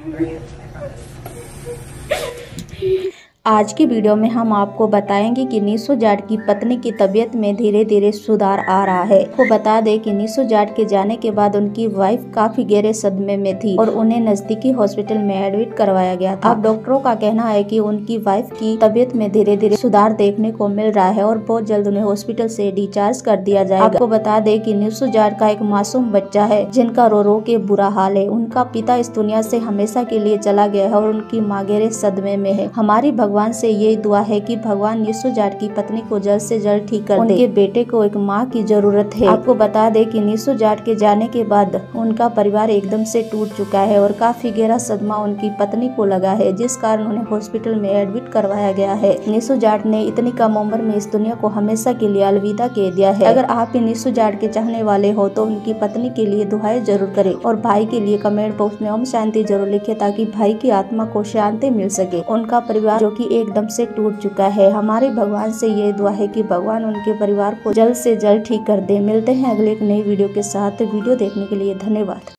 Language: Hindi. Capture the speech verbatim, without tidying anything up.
आज की वीडियो में हम आपको बताएंगे कि निशु जाट की पत्नी की तबीयत में धीरे धीरे सुधार आ रहा है। वो बता दें कि निशु जाट के जाने के बाद उनकी वाइफ काफी गहरे सदमे में थी और उन्हें नजदीकी हॉस्पिटल में एडमिट करवाया गया था। अब डॉक्टरों का कहना है कि उनकी वाइफ की तबीयत में धीरे धीरे सुधार देखने को मिल रहा है और बहुत जल्द उन्हें हॉस्पिटल से डिस्चार्ज कर दिया जाएगा। आपको बता दें कि निशु जाट का एक मासूम बच्चा है जिनका रो रो के बुरा हाल है। उनका पिता इस दुनिया से हमेशा के लिए चला गया है और उनकी माँ गहरे सदमे में है। हमारी भगवान से ये दुआ है कि भगवान निशु जाट की पत्नी को जल्द से जल्द ठीक कर दे। उनके बेटे को एक माँ की जरूरत है। आपको बता दें कि निशु जाट के जाने के बाद उनका परिवार एकदम से टूट चुका है और काफी गहरा सदमा उनकी पत्नी को लगा है, जिस कारण उन्हें हॉस्पिटल में एडमिट करवाया गया है। निशु जाट ने इतनी कम उम्र में इस दुनिया को हमेशा के लिए अलविदा कह दिया है। अगर आप भी निशु जाट के चाहने वाले हो तो उनकी पत्नी के लिए दुआएं जरूर करें और भाई के लिए कमेंट बॉक्स में ओम शांति जरूर लिखे ताकि भाई की आत्मा को शांति मिल सके। उनका परिवार जो कि एकदम से टूट चुका है। हमारे भगवान से ये दुआ है कि भगवान उनके परिवार को जल्द से जल्द ठीक कर दे। मिलते हैं अगले एक नई वीडियो के साथ। वीडियो देखने के लिए धन्यवाद।